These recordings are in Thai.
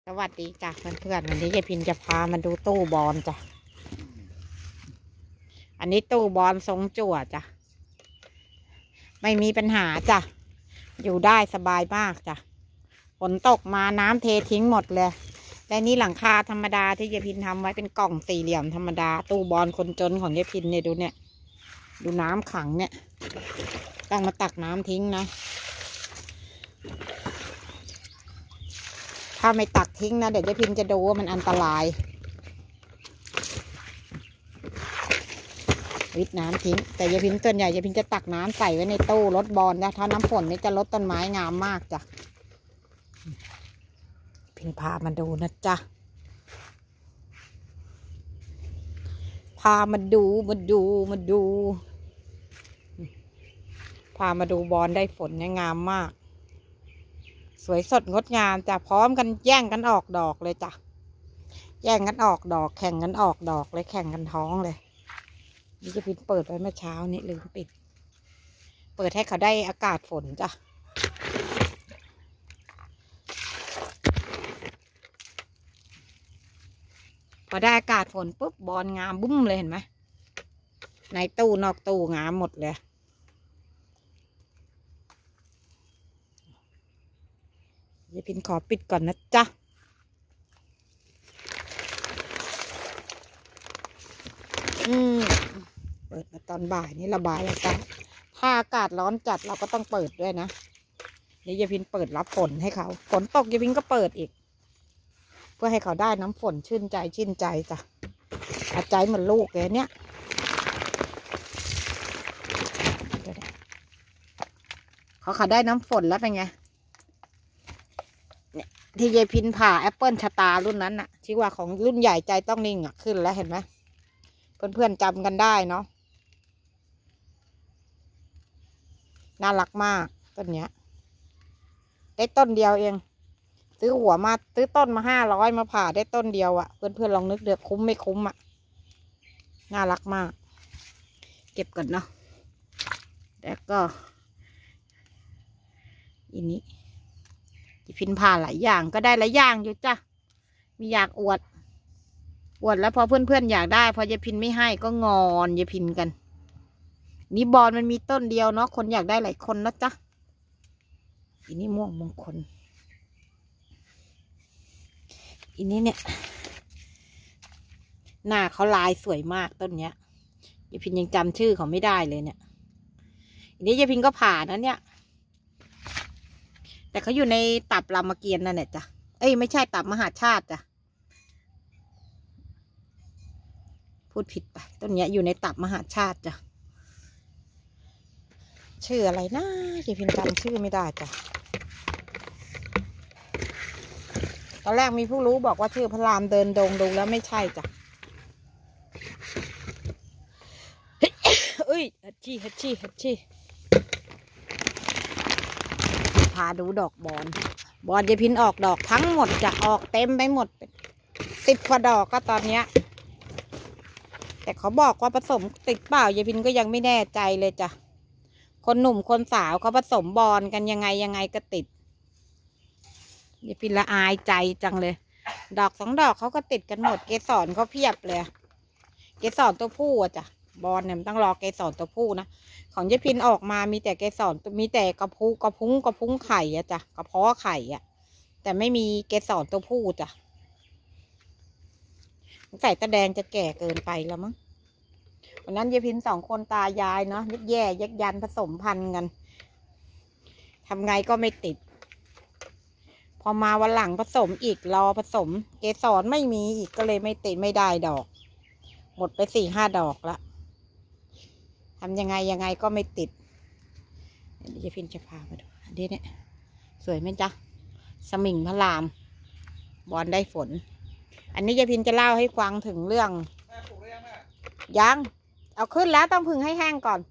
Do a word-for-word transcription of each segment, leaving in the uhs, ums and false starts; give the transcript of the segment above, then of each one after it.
สวัสดีจ้ะเพื่อนๆวันนี้ยายพินจะพามาดูตู้บอลจ้ะอันนี้ตู้บอลทรงจั่วจ้ะไม่มีปัญหาจ้ะอยู่ได้สบายมากจ้ะฝนตกมาน้ำเททิ้งหมดเลยและนี่หลังคาธรรมดาที่ยายพินทำไว้เป็นกล่องสี่เหลี่ยมธรรมดาตู้บอลคนจนของยายพินเนี่ยดูเนี่ยดูน้ำขังเนี่ยต้องมาตักน้ำทิ้งนะถ้าไม่ตักทิ้งนะเดี๋ยวยายพินจะดูว่ามันอันตรายวิทน้ำทิ้งแต่ยายพินส่วนใหญ่ยายพินจะตักน้ำใส่ไว้ในตู้รถบอลนะถ้าน้ำฝนนี่จะลดต้นไม้งามมากจ้ะพินพามาดูนะจ๊ะพามาดูมาดูมาดูพามาดูบอลได้ฝนเนี่ยงามมากสวยสดงดงามจ้ะพร้อมกันแย่งกันออกดอกเลยจ้ะแย่งกันออกดอกแข่งกันออกดอกเลยแข่งกันท้องเลยนี่จะพินเปิดไว้เมื่อเช้านี้ลืมปิดเปิดให้เขาได้อากาศฝนจ้ะพอได้อากาศฝนปุ๊บบอลงามบุ้มเลยเห็นไหมในตู้นอกตู้งามหมดเลยยายพินขอปิดก่อนนะจ๊ะอืมเปิดมาตอนบ่ายนี่ระบายแล้วจ้ะถ้าอากาศร้อนจัดเราก็ต้องเปิดด้วยนะเดี๋ยวยายพินเปิดรับฝนให้เขาฝนตกยายพินก็เปิดอีกเพื่อให้เขาได้น้ำฝนชื่นใจชื่นใจจ้ะอาใจเหมือนลูกเลยเนี้ยเขาเขาได้น้ำฝนแล้วเป็นไงเนี่ยที่ยายพินผ่าแอปเปิลชะตารุ่นนั้นน่ะที่ว่าของรุ่นใหญ่ใจต้องนิ่งอ่ะขึ้นแล้วเห็นไหมเพื่อนๆจำกันได้เนาะน่ารักมากต้นเนี้ยได้ต้นเดียวเองซื้อหัวมาซื้อต้นมาห้าร้อยมาผ่าได้ต้นเดียวอะ่ะเพื่อนๆลองนึกเดือดคุ้มไม่คุ้มอะ่ะน่ารักมากเก็บก่อนเนาะแล้วก็อันนี้ที่พินผ่าหลายอย่างก็ได้หลายอย่างอยู่จ้ะมีอยากอวดอวดแล้วพอเพื่อนๆอยากได้พอยายพินไม่ให้ก็งอนยายพินกันนี่บอลมันมีต้นเดียวเนาะคนอยากได้หลายคนนะจ๊ะอันนี้ม่วงมงคลอันนี้เนี่ยหน้าเขาลายสวยมากต้นเนี้ยยายพินยังจำชื่อเขาไม่ได้เลยเนี่ยอันนี้ยายพินก็ผ่านะเนี่ยแต่เขาอยู่ในตับรามเกียรติ์นั่นแหละจ้ะเอ้ยไม่ใช่ตับมหาชาติจ้ะพูดผิดไปต้นเนี้ยอยู่ในตับมหาชาติจ้ะชื่ออะไรนะยายพินจำชื่อไม่ได้จ้ะตอนแรกมีผู้รู้บอกว่าชื่อพระรามเดินดงดูแล้วไม่ใช่จ้ะเอ้ยฮัชชี่ฮัชชี่ฮัชชี่พาดูดอกบอลบอลยายพินออกดอกทั้งหมดจะออกเต็มไปหมดสิบกว่าดอกก็ตอนเนี้ยแต่เขาบอกว่าผสมติดเปล่ายายพินก็ยังไม่แน่ใจเลยจ้ะคนหนุ่มคนสาวเขาผสมบอลกันยังไงยังไงก็ติดยายพินละอายใจจังเลยดอกสองดอกเขาก็ติดกันหมดเกสรเขาเพียบเลยเกสรตัวผู้อะจ้ะบอลเนี่ยมันต้องรอเกสรตัวผู้นะของยายพินออกมามีแต่เกสรมีแต่กระพุ้งกระพุ้งกระพุ้งไข่อะจ้ะกระเพาะไข่อะแต่ไม่มีเกสรตัวผู้จ้ะใส่ตาแดงจะแก่เกินไปแล้วมั้งวันนั้นยายพินสองคนตายายเนาะยักแย่ยักยันผสมพันธุ์กันทำไงก็ไม่ติดพอมาวันหลังผสมอีกรอผสมเกสรไม่มีอีกก็เลยไม่ติดไม่ได้ดอกหมดไปสี่ห้าดอกละทำยังไงยังไงก็ไม่ติดเดี๋ยวยายพินจะพามาดูอันนี้เนี่ยสวยไหมจ๊ะสมิงพระรามบอลได้ฝนอันนี้ยายพินจะเล่าให้ฟังถึงเรื่องยังเอาขึ้นแล้วต้องพึ่งให้แห้งก่อน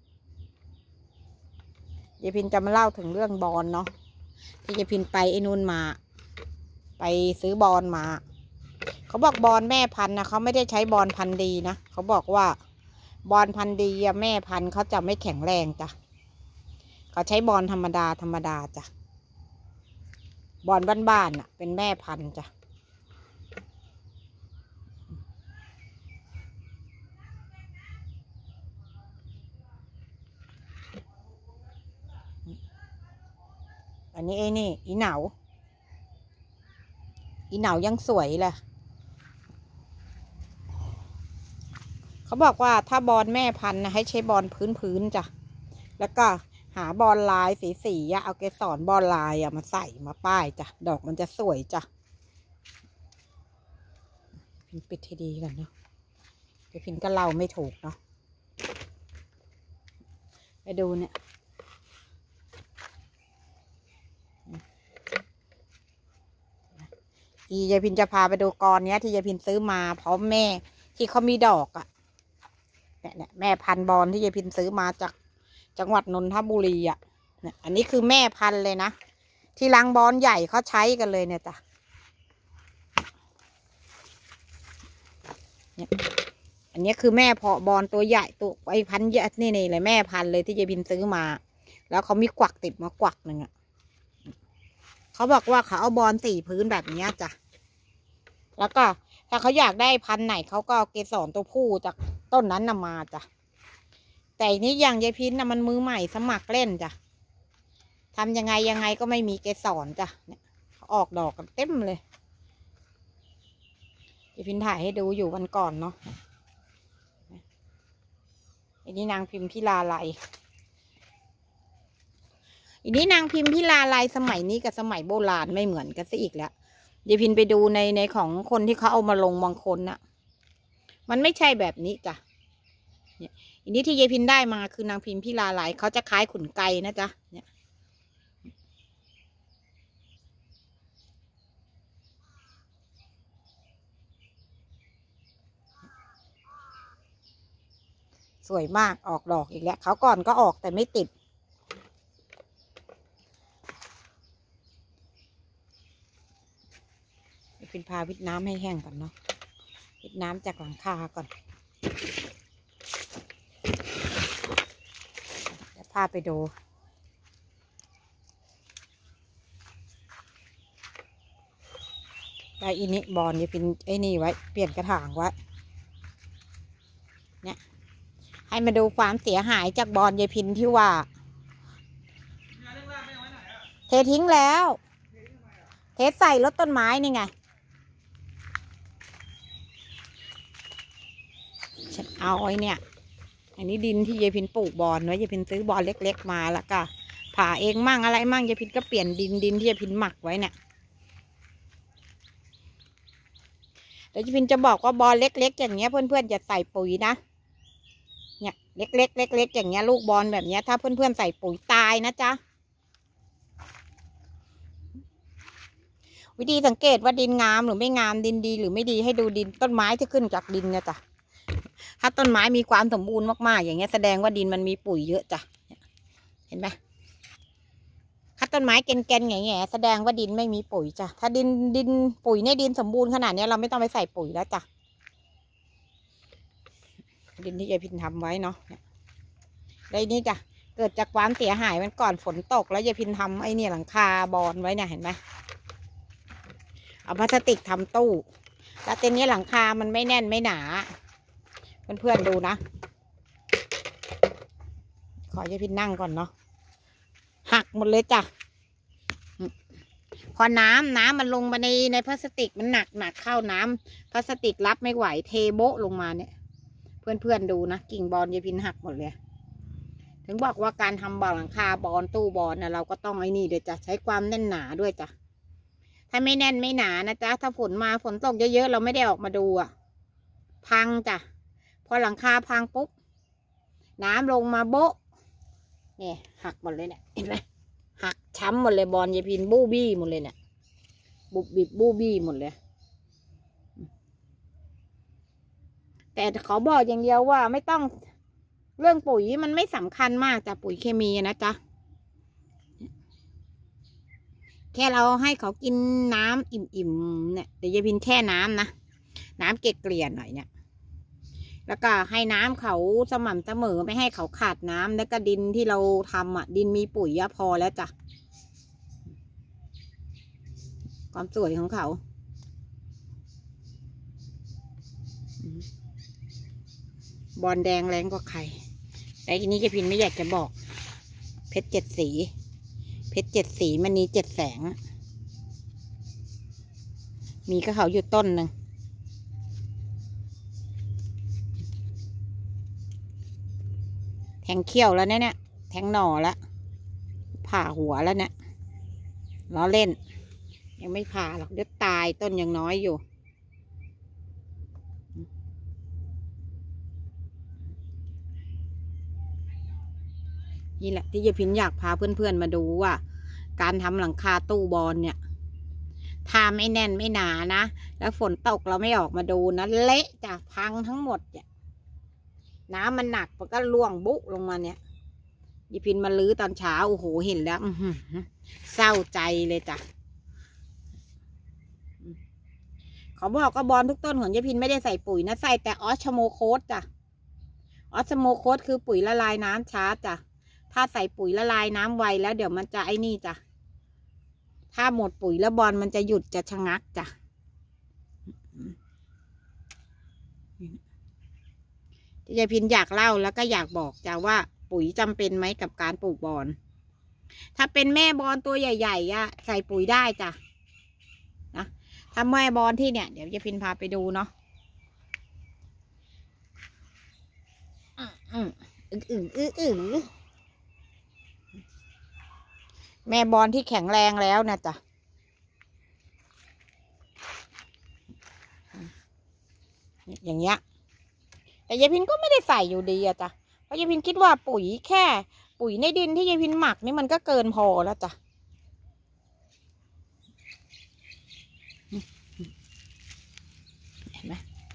ยายพินจะมาเล่าถึงเรื่องบอลเนาะที่ยายพินไปไอ้นู่นมาไปซื้อบอลมาเขาบอกบอลแม่พันธุ์นะเขาไม่ได้ใช้บอลพันธุ์ดีนะเขาบอกว่าบอลพันธุ์ดีแม่พันธุ์เขาจะไม่แข็งแรงจ้ะเขาใช้บอลธรรมดาธรรมดาจ้ะบอลบ้านๆน่ะเป็นแม่พันธุ์จ้ะอันนี้ไอ้นี่อีเหนาอีเหนายังสวยเลยเขาบอกว่าถ้าบอลแม่พันธุ์นะให้ใช้บอลพื้นพื้นจ้ะแล้วก็หาบอลลายสีสีอะเอาเกสรบอลลายอะมาใส่มาป้ายจ้ะดอกมันจะสวยจ้ะพินปิดให้ดีกันเนาะเดี๋ยวพินก็เล่าไม่ถูกเนาะไปดูเนี่ยอียายพินจะพาไปดูกรเนี้ยที่ยายพินซื้อมาพร้อมแม่ที่เขามีดอกอะเนี่ยเนี่ยแม่พันธุ์บอลที่ยายพินซื้อมาจากจังหวัดนนทบุรีอะเนี่ยอันนี้คือแม่พันธุ์เลยนะที่รังบอลใหญ่เขาใช้กันเลยเนี่ยจ้ะเนี่ยอันนี้คือแม่เพาะบอลตัวใหญ่ตัวไอ้พันธุ์ใหญ่นี่นี่เลยแม่พันธุ์เลยที่ยายพินซื้อมาแล้วเขามีกวักติดมากวักหนึ่งอะเขาบอกว่าเขาเอาบอลสี่พื้นแบบนี้จ้ะแล้วก็ถ้าเขาอยากได้พันธุ์ไหนเขาก็เอาเกสรตัวผู้จากต้นนั้นนำมาจ้ะแต่นี้อย่างยายพินนะมันมือใหม่สมัครเล่นจ้ะทำยังไงยังไงก็ไม่มีเกสรจ้ะเนี่ยออกดอกกันเต็มเลยยายพินถ่ายให้ดูอยู่วันก่อนเนาะอันนี้นางพิมพิลาไลอันนี้นางพิมพิลาไลสมัยนี้กับสมัยโบราณไม่เหมือนกันซะอีกแล้วยายพินไปดูในในของคนที่เขาเอามาลงบางคนน่ะมันไม่ใช่แบบนี้จ้ะเนี่ยอันนี้ที่ยายพินได้มาคือนางพิมพิลาไลเขาจะคล้ายขุนไก่นะจ๊ะเนี่ยสวยมากออกดอกอีกแล้วเขาก่อนก็ออกแต่ไม่ติดพินพาวิดน้ำให้แห้งก่อนเนาะวิดน้ำจากหลังคาก่อนเดี๋ยวพาไปดูได้อินิบอลยายพินไอ้นี่ไว้เปลี่ยนกระถางไว้เนี่ยให้มาดูความเสียหายจากบอลยายพินที่ว่าเททิ้งแล้วเทใส่รถต้นไม้นี่ไงฉันเอาไอ้เนี่ยอันนี้ดินที่ยายพินปลูกบอลไว้ยายพินซื้อบอลเล็กๆมาแล้วก็ผ่าเองมั่งอะไรมั่งยายพินก็เปลี่ยนดินดินที่ยายพินหมักไว้เนี่ยเดี๋ยวยายพินจะบอกว่าบอลเล็กๆอย่างเงี้ยเพื่อนๆจะใส่ปุ๋ยนะเนี่ยเล็กๆเล็กๆอย่างเงี้ยลูกบอลแบบเนี้ยถ้าเพื่อนๆใส่ปุ๋ยตายนะจ๊ะวิธีสังเกตว่าดินงามหรือไม่งามดินดีหรือไม่ดีให้ดูดินต้นไม้ที่ขึ้นจากดินเนี่ยจ้ะถ้าต้นไม้มีความสมบูรณ์มากๆอย่างเงี้ยแสดงว่าดินมันมีปุ๋ยเยอะจ้ะเห็นไหมถ้าต้นไม้แกนๆอย่างเงี้ยแสดงว่าดินไม่มีปุ๋ยจ้ะถ้าดินดินปุ๋ยในดินสมบูรณ์ขนาดนี้เราไม่ต้องไปใส่ปุ๋ยแล้วจ้ะดินที่ยายพินทำไว้เนาะแล้วนี่จ้ะเกิดจากความเสียหายมันก่อนฝนตกแล้วยายพินทำไอ้นี่หลังคาบอลไว้เนี่ยเห็นไหมเอาพลาสติกทำตู้แล้วเต็นนี้หลังคามันไม่แน่นไม่หนาเพื่อนๆดูนะขอยายพินนั่งก่อนเนาะหักหมดเลยจ้ะพอน้ำน้ำมันลงมาในในพลาสติกมันหนักหนักเข้าน้ำพลาสติกรับไม่ไหวเทโบะลงมาเนี่ยเพื่อนๆดูนะกิ่งบอลยายพินหักหมดเลยถึงบอกว่าการทำบอลหลังคาบอลตู้บอลนะเราก็ต้องไอ้นี่เดี๋ยวจะใช้ความแน่นหนาด้วยจ้ะถ้าไม่แน่นไม่หนานะจ๊ะถ้าฝนมาฝนตกเยอะๆเราไม่ได้ออกมาดูอ่ะพังจ้ะพอหลังคาพังปุ๊บน้ำลงมาโบ๊ะเนี่ยหักหมดเลยเนี่ยเห็นไหมหักช้ำหมดเลยบอลยายพินบูบี้หมดเลยเนี่ยบุบบิบบูบี้หมดเลยแต่เขาบอกอย่างเดียวว่าไม่ต้องเรื่องปุ๋ยมันไม่สำคัญมากจ้ะปุ๋ยเคมีนะจ๊ะแค่เราให้เขากินน้ำอิ่มๆเนี่ยเดี๋ยวยายพินแช่น้ำนะน้ำเกลี่ยหน่อยเนี่ยแล้วก็ให้น้ำเขาสม่ำเสมอไม่ให้เขาขาดน้ำแล้วก็ดินที่เราทำอ่ะดินมีปุ๋ยพอแล้วจ้ะความสวยของเขาบอลแดงแรงกว่าใครแต่ทีนี้ยายพินไม่อยากจะบอกเพชรเจ็ดสีเพชรเจ็ดสีมณีเจ็ดแสงมีก็เขาอยู่ต้นหนึ่งแทงเขี้ยวแล้วเนี่ยเนี่ยแทงหน่อแล้วผ่าหัวแล้วเนี่ยล้อเล่นยังไม่ผ่าหรอกเดี๋ยวตายต้นยังน้อยอยู่นี่แหละที่ยายพินอยากพาเพื่อนๆมาดูว่าการทำหลังคาตู้บอลเนี่ยทาไม่แน่นไม่หนานะแล้วฝนตกเราไม่ออกมาดูนะเละจากพังทั้งหมดเนี่ยน้ำมันหนักมันก็ล่วงบุลงมาเนี่ยยายพินมาลื้อตอนเช้าโอ้โหเห็นแล้วเศร้าใจเลยจ้ะเขาบอกก็บอลทุกต้นของยายพินไม่ได้ใส่ปุ๋ยนะใส่แต่ออสโมโคสจ้ะออสโมโคสคือปุ๋ยละลายน้ำช้าจ้ะถ้าใส่ปุ๋ยละลายน้ำไวแล้วเดี๋ยวมันจะไอ้นี่จ้ะถ้าหมดปุ๋ยแล้วบอลมันจะหยุดจะชะงักจ้ะที่ยายพินอยากเล่าแล้วก็อยากบอกจ้ะว่าปุ๋ยจำเป็นไหมกับการปลูกบอลถ้าเป็นแม่บอลตัวใหญ่ๆอะใส่ปุ๋ยได้จ้ะนะถ้าแม่บอลที่เนี่ยเดี๋ยวยายพินพาไปดูเนาะอืมอืมอืออืออือแม่บอลที่แข็งแรงแล้วนะจ๊ะอย่างเงี้ยแต่ยายพินก็ไม่ได้ใส่อยู่ดีอะจ้ะเพราะยายพินคิดว่าปุ๋ยแค่ปุ๋ยในดินที่ยายพินหมักนี่มันก็เกินพอแล้วจ้ะเห็นไหม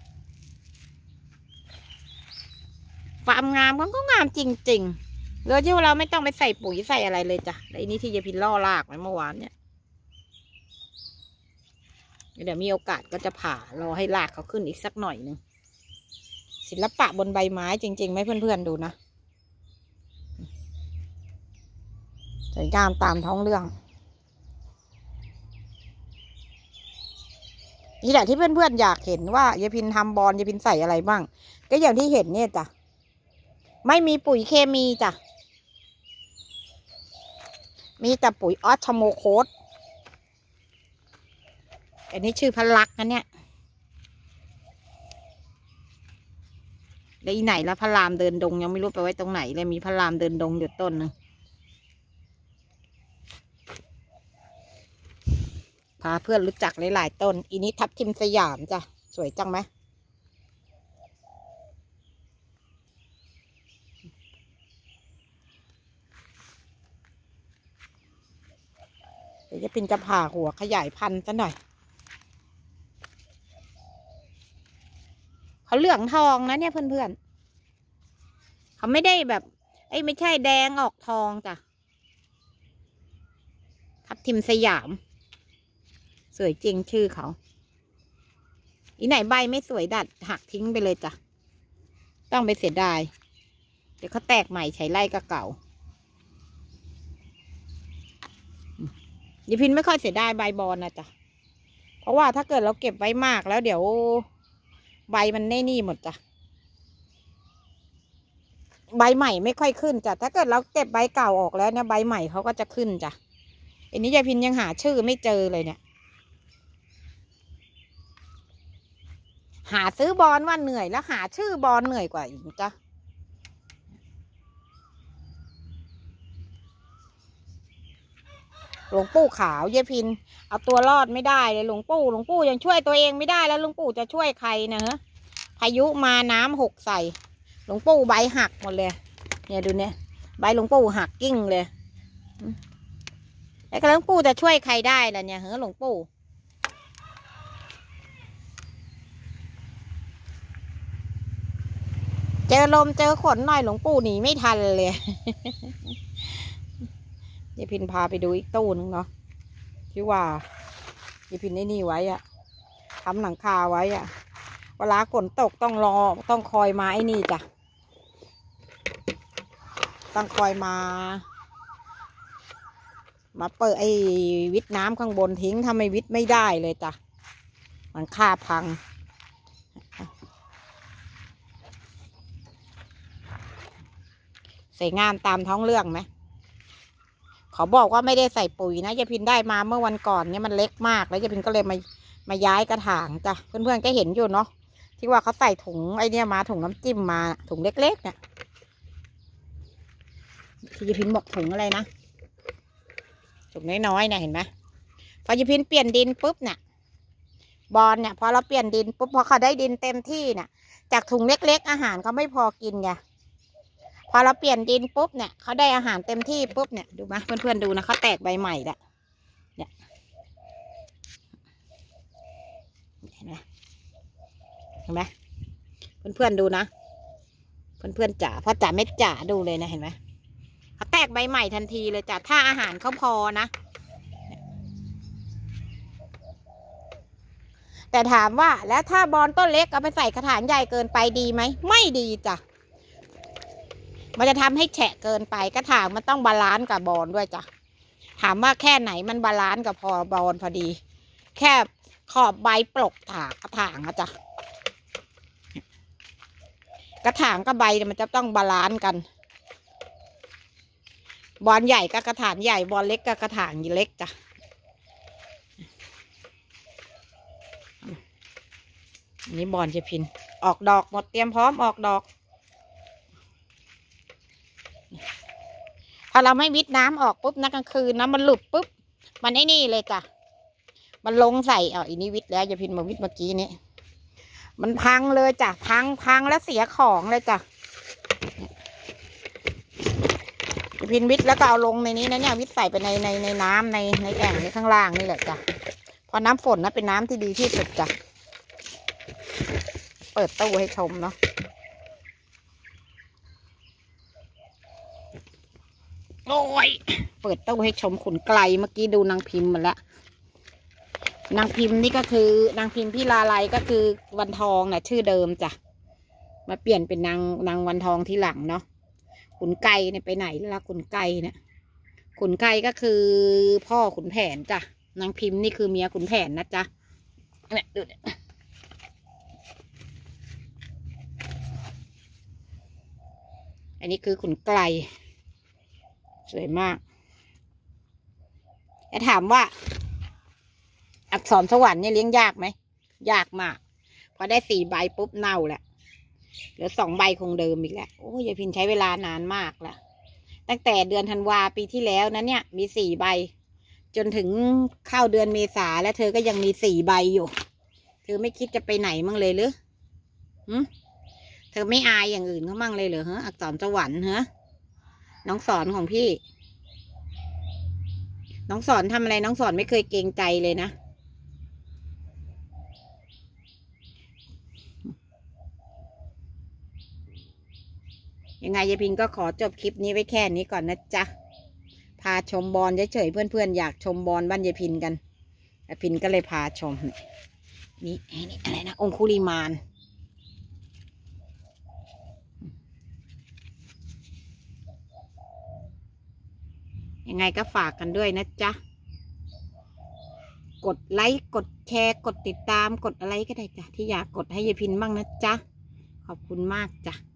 ความงามมันก็งามจริงๆโดยที่เราไม่ต้องไปใส่ปุ๋ยใส่อะไรเลยจ้ะและอันนี้ที่ยายพินล่อรากไว้เมื่อวานเนี่ยเดี๋ยวมีโอกาสก็จะผ่ารอให้รากเขาขึ้นอีกสักหน่อยนึงศิลปะบนใบไม้จริงๆไหมเพื่อนๆดูนะสวยงามตามท้องเรื่องนี่แหละที่เพื่อนๆอยากเห็นว่ายายพินทำบอลยายพินใส่อะไรบ้างก็อย่างที่เห็นเนี่ยจ้ะไม่มีปุ๋ยเคมีจ้ะมีแต่ปุ๋ยออสโมโคสอันนี้ชื่อพลักนะเนี่ยแล้วอีไหนแล้วพระรามเดินดงยังไม่รู้ไปไว้ตรงไหนเลยมีพระรามเดินดงอยู่ต้นหนึ่งพาเพื่อนรู้จักหลายๆต้นอีนี้ทับทิมสยามจ้ะสวยจังไหมเดี๋ยวจะเป็นจะผ่าหัวขยายพันธุ์ซะหน่อยเขาเหลืองทองนะเนี่ยเพื่อนๆเขาไม่ได้แบบไอ้ไม่ใช่แดงออกทองจ้ะทับทิมสยามสวยจริงชื่อเขาอีไหนใบไม่สวยดัดหักทิ้งไปเลยจ้ะต้องไปเสียดายเดี๋ยวเขาแตกใหม่ใช้ไล่ก็เก่ายายพินไม่ค่อยเสียดายใบบอลนะจ๊ะเพราะว่าถ้าเกิดเราเก็บไว้มากแล้วเดี๋ยวใบมันแน่นี่หมดจ้ะใบใหม่ไม่ค่อยขึ้นจ้ะถ้าเกิดเราเก็บใบเก่าออกแล้วเนี่ยใบใหม่เขาก็จะขึ้นจ้ะอันนี้ยายพินยังหาชื่อไม่เจอเลยเนี่ยหาซื้อบอลว่าเหนื่อยแล้วหาชื่อบอลเหนื่อยกว่าอีกจ้ะหลวงปู่ขาวยายพินเอาตัวรอดไม่ได้เลยหลวงปู่หลวงปู่ยังช่วยตัวเองไม่ได้แล้วหลวงปู่จะช่วยใครนะฮะพายุมาน้ำหกใส่หลวงปู่ใบหักหมดเลยเนี่ยดูเนี่ยใบหลวงปู่หักกิ้งเลยแล้วหลวงปู่จะช่วยใครได้ล่ะเนี่ยเฮ้อหลวงปู่เจอลมเจอฝนหน่อยหลวงปู่หนีไม่ทันเลยยายพินพาไปดูอีกตู้นึงเนาะที่ว่ายายพินได้นี่ไว้อะทำหลังคาไว้อะเวลาฝนตกต้องรอต้องคอยมาไอ้นี่จ้ะต้องคอยมามาเปิดไอ้วิทน้ำข้างบนทิ้งทำไมวิทไม่ได้เลยจ้ะหลังคาพังสวยงามตามท้องเรื่องไหมเขาบอกว่าไม่ได้ใส่ปุ๋ยนะยายพินได้มาเมื่อวันก่อนเนี่ยมันเล็กมากแล้วยายพินก็เลยมามาย้ายกระถางจ้ะเพื่อนๆก็เห็นอยู่เนาะที่ว่าเขาใส่ถุงไอเนี่ยมาถุงน้ำจิ้มมาถุงเล็กๆเนี่ยที่ยายพินบอกถุงอะไรนะถุงน้อยๆเนี่ยเห็นไหมพอยายพินเปลี่ยนดินปุ๊บเนี่ยบอลเนี่ยพอเราเปลี่ยนดินปุ๊บพอเขาได้ดินเต็มที่เนี่ยจากถุงเล็กๆอาหารเขาไม่พอกินไงพอเราเปลี่ยนดินปุ๊บเนี่ยเขาได้อาหารเต็มที่ปุ๊บเนี่ยดูไหมเพื่อนๆดูนะเขาแตกใบใหม่แล้วเนี่ยเห็นไหมเห็นไหมเพื่อนๆดูนะเพื่อนๆจ๋าพ่อจ๋าเม็ดจ๋าดูเลยนะเห็นไหมเขาแตกใบใหม่ทันทีเลยจ้ะถ้าอาหารเขาพอนะแต่ถามว่าแล้วถ้าบอนต้นเล็กเอาไปใส่กระถางใหญ่เกินไปดีไหมไม่ดีจ้ะมันจะทำให้แฉะเกินไปกระถางมันต้องบาลานซ์กับบอลด้วยจ้ะถามว่าแค่ไหนมันบาลานซ์กับพอบอลพอดีแค่ขอบใบปลกถางกระถางอะจ้ะกระถางกับใบมันจะต้องบาลานซ์กันบอลใหญ่ก็กระถางใหญ่บอลเล็กก็กระถางเล็กจ้ะอันนี้บอลจะพินออกดอกหมดเตรียมพร้อมออกดอกพอเราไม่วิดน้ำออกปุ๊บนะกลางคืนนะมันหลุดปุ๊บมันไอ้นี่เลยจ้ะมันลงใส่อ๋ออีนี้วิดแล้วจะพินมาวิดเมื่อกี้นี้มันพังเลยจ้ะพังพังแล้วเสียของเลยจ้ะจะพินวิดแล้วก็เอาลงในนี้นะเนี่ยวิดใส่ไปในในในน้ำในในแอ่งในข้างล่างนี่แหละจ้ะพอน้ำฝนนะเป็นน้ำที่ดีที่สุดจ้ะเปิดตู้ให้ชมเนาะโอ้ยเปิดตู้ให้ชมขุนไกลเมื่อกี้ดูนางพิมพ์มาแล้วนางพิมพ์นี่ก็คือนางพิมพ์พี่ลาไลก็คือวันทองนะชื่อเดิมจ้ะมาเปลี่ยนเป็นนางนางวันทองที่หลังเนาะขุนไกเนี่ยไปไหนแล้วขุนไกเนี่ยขุนไกก็คือพ่อขุนแผนจ้ะนางพิมพ์นี่คือเมียขุนแผนนะจ๊ะเนี่ยดูเนี่ยอันนี้คือขุนไกลสวยมากจะถามว่าอักษรสวรรค์เนี่ยเลี้ยงยากไหมยากมากพอได้สี่ใบปุ๊บเน่าแหละเหลือสองใบคงเดิมอีกแล้วโอ้ยยายพินใช้เวลานานมากละตั้งแต่เดือนธันวาปีที่แล้วนั้นเนี่ยมีสี่ใบจนถึงเข้าเดือนเมษาแล้วเธอก็ยังมีสี่ใบอยู่เธอไม่คิดจะไปไหนมั่งเลยหรือหืเธอไม่อายอย่างอื่นเขามั่งเลยเหรอฮะอักษรสวรรค์ฮะน้องสอนของพี่น้องสอนทำอะไรน้องสอนไม่เคยเกรงใจเลยนะยังไงยายพินก็ขอจบคลิปนี้ไว้แค่นี้ก่อนนะจ๊ะพาชมบอลเฉยๆเพื่อนๆอยากชมบอลบ้านยายพินกันยายพินก็เลยพาชมนี่นี่อะไรนะองคุลิมานยังไงก็ฝากกันด้วยนะจ๊ะกดไลค์กดแชร์กดติดตามกดอะไรก็ได้จ้ะที่อยากกดให้ยายพินบ้างนะจ๊ะขอบคุณมากจ้ะ